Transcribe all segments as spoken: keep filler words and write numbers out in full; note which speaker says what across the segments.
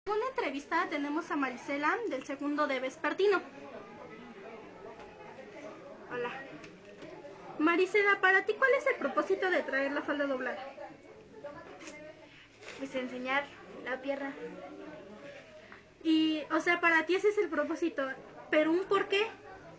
Speaker 1: En una entrevista tenemos a Marisela del segundo de vespertino.
Speaker 2: Hola.
Speaker 1: Marisela, para ti, ¿cuál es el propósito de traer la falda doblada?
Speaker 2: Pues enseñar la pierna.
Speaker 1: Y, o sea, para ti ese es el propósito, pero ¿un por qué?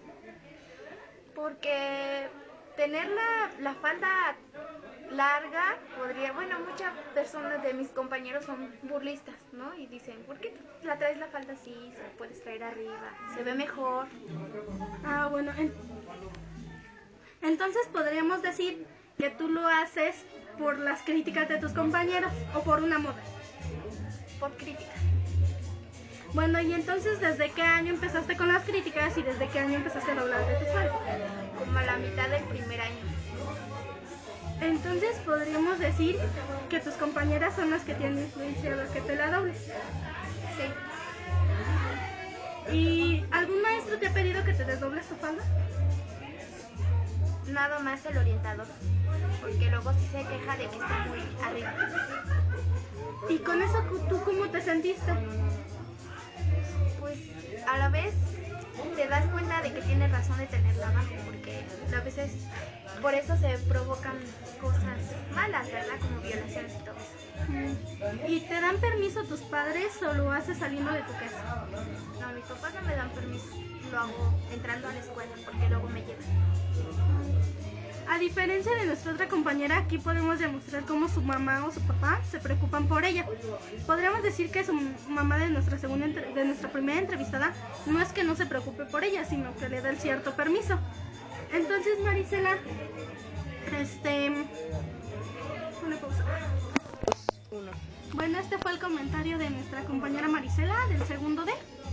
Speaker 2: Porque tener la, la falda larga podría, bueno, muchas personas de mis compañeros son burlistas, ¿no? Y dicen, ¿por qué la traes la falda así? Se la puedes traer arriba, se ve mejor.
Speaker 1: Ah, bueno, en... entonces podríamos decir que tú lo haces por las críticas de tus compañeros o por una moda.
Speaker 2: Por crítica.
Speaker 1: Bueno, y entonces, ¿desde qué año empezaste con las críticas y desde qué año empezaste a doblar de tu falda?
Speaker 2: Como a la mitad del primer año.
Speaker 1: Entonces podríamos decir que tus compañeras son las que tienen influenciado a que te la dobles.
Speaker 2: Sí.
Speaker 1: ¿Y algún maestro te ha pedido que te desdobles tu falda?
Speaker 2: Nada más el orientador, porque luego sí se queja de que está muy arriba.
Speaker 1: ¿Y con eso tú cómo te sentiste?
Speaker 2: Pues a la vez te das cuenta de que tienes razón de tenerla abajo, porque a veces por eso se provocan cosas malas, ¿verdad? Como violaciones y todo eso.
Speaker 1: ¿Y te dan permiso tus padres o lo haces saliendo de tu casa?
Speaker 2: No, mis papás no me dan permiso, lo hago entrando a la escuela, porque luego me llevan.
Speaker 1: A diferencia de nuestra otra compañera, aquí podemos demostrar cómo su mamá o su papá se preocupan por ella. Podríamos decir que su mamá de nuestra segunda de nuestra primera entrevistada no es que no se preocupe por ella, sino que le da el cierto permiso. Entonces, Marisela, este... una pausa.
Speaker 2: Uno.
Speaker 1: Bueno, este fue el comentario de nuestra compañera Marisela del segundo D.